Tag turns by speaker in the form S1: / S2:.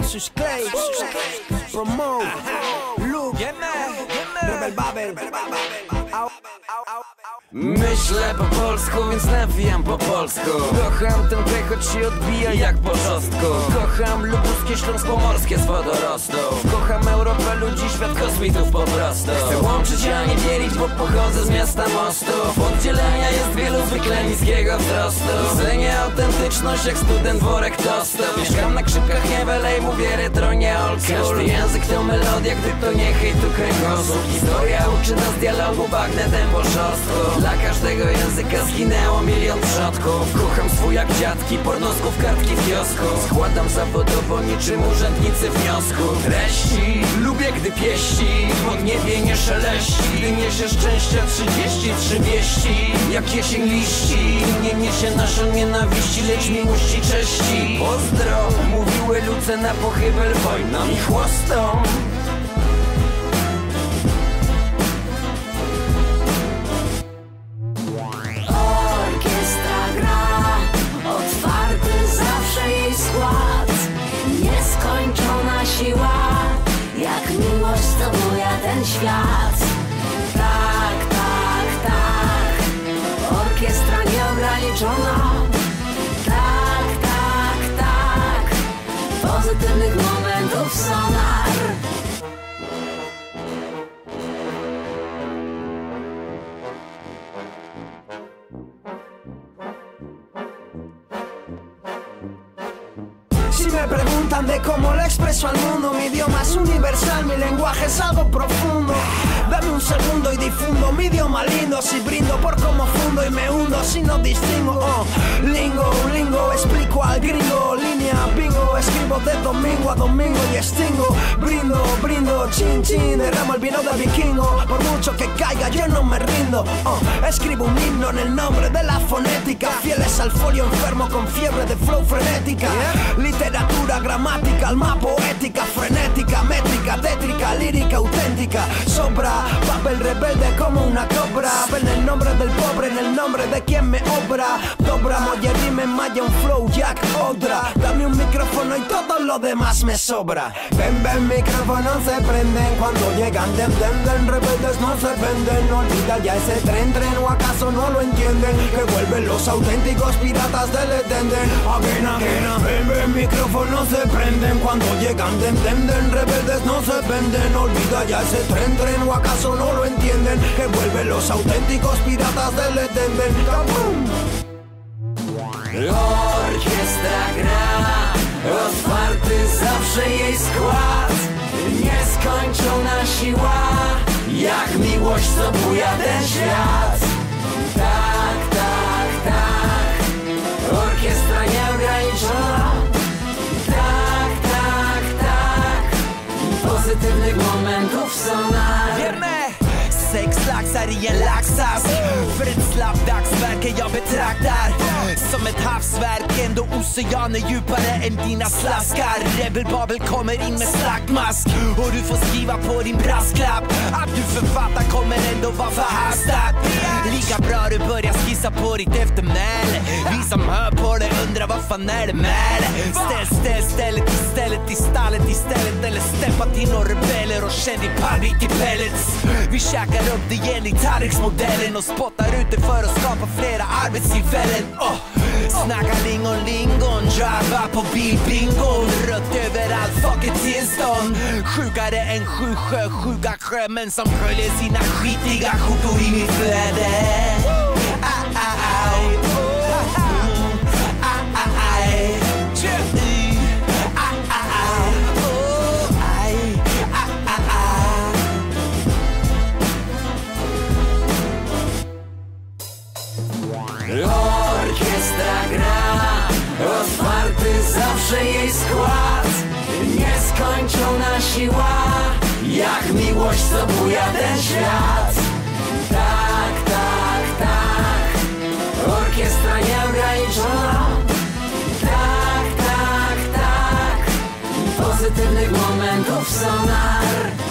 S1: Versus Clay, Promote, Luke, Rebel Babel.
S2: Myślę po polsku, więc nawijam po polsku. Kocham ten kraj, choć się odbija jak po szostku. Kocham lubuskie, śląsko-morskie z wodorostów. Kocham Europę, ludzi, świat kosmitów po prostu. Chcę łączyć, a nie dzielić, bo pochodzę z miasta mostów. Oddzielenia jest wielu, zwykle niskiego wzrostu. Cenię autentyczność jak student worek tostów. Mieszkam na Krzypkach, nie welej, mówię retro, nie old school. Każdy język to melodia, gdy to nie hejt, to kręgosłup. Historia uczy nas dialogu, bagnetem po szostku. Dla każdego języka zginęło milion przodków. Kocham swój jak dziadki, pornosków, kartki w kiosku. Składam zawodowo niczym urzędnicy wniosku. Treści, lubię gdy pieści, pod niebie nie szeleści. Gdy niesie szczęścia 33 wieści, jak jesień liści. Nie niesie naszą nienawiści, lecz miłości cześci. Pozdro, mówiły luce na pochybel wojną i chłostą.
S3: Nieskończona siła, jak miłość zdobywa ten świat. Tak, tak, tak, orkiestra nieograniczona. Tak, tak, tak, pozytywnych momentów sonar.
S1: Si me preguntan de cómo lo expreso al mundo, mi idioma es universal, mi lenguaje es algo profundo. Dame un segundo y difundo mi idioma lindo. Si brindo por cómo fundo y me hundo si no distingo. Lingo, lingo, explico al gringo. Línea, bingo, escribo de domingo a domingo y extingo. Brindo, brindo, chin, chin, derramo el vino del vikingo. Por mucho que caiga yo no me rindo. Escribo un himno en el nombre de la fonética. Fieles al folio enfermo con fiebre de flow frenética. Literatura, gramática, alma poética, frenética, métrica, tétrica, lírica, auténtica. Sobra, papel rebelde como una cobra. En el nombre del pobre, en el nombre de quien me obra. Dobra, molle rime, maya un flow, jack, otra. Dame un micrófono y todo lo demás me sobra. Ven, ven, micrófonos se prenden cuando llegan. Den, den, den, rebeldes no se venden. Olvida ya ese tren, tren, o acaso no lo entienden. Que vuelven los auténticos piratas del Etenden. Again, again, ven, ven, micrófonos se prenden cuando llegan. Den, den, den, rebeldes no se venden. Olvida ya ese tren, tren, o acaso no lo entienden. Que vuelven los auténticos piratas del Etenden. ¡Kabum!
S2: Orkiestra gra, otwarty zawsze jej skład. Nieskończona siła, jak miłość co buja ten świat. Tak, tak, tak, orkiestra nieograniczona. Tak, tak, tak, pozytywnych momentów sonar.
S4: Wierne! Sex laxar i en laxas. För ett slappdagsverke jag betraktar som ett havsverk, ändå oceaner djupare än dina slaskar. Rebel Babel kommer in med slaggmask och du får skriva på din brasklapp att du författar kommer ändå vara förhastat. Lika bra du börjar skissa på ditt eftermäle. Vi som hör på det undrar vad fan är det med det. Ställ stället i stallet istället. Eller steppa till några rebeller och känn din pannbit i pellets. Vi käkar upp det igen i tallriksmodellen och spottar ut det för att skapa flera arbetstillfällen. Snacka lingon, driva på bilbingon. Rött överallt, fuck ett tillstånd. Sjukare än sjuka sjömän som sköljer sina skitiga skjortor i mitt flöde.
S2: Orkiestra gra, otwarty zawsze jej skład. Nieskończona siła, jak miłość co buja ten świat. Tak, tak, tak, orkiestra nieograniczona. Tak, tak, tak, pozytywnych momentów sonar.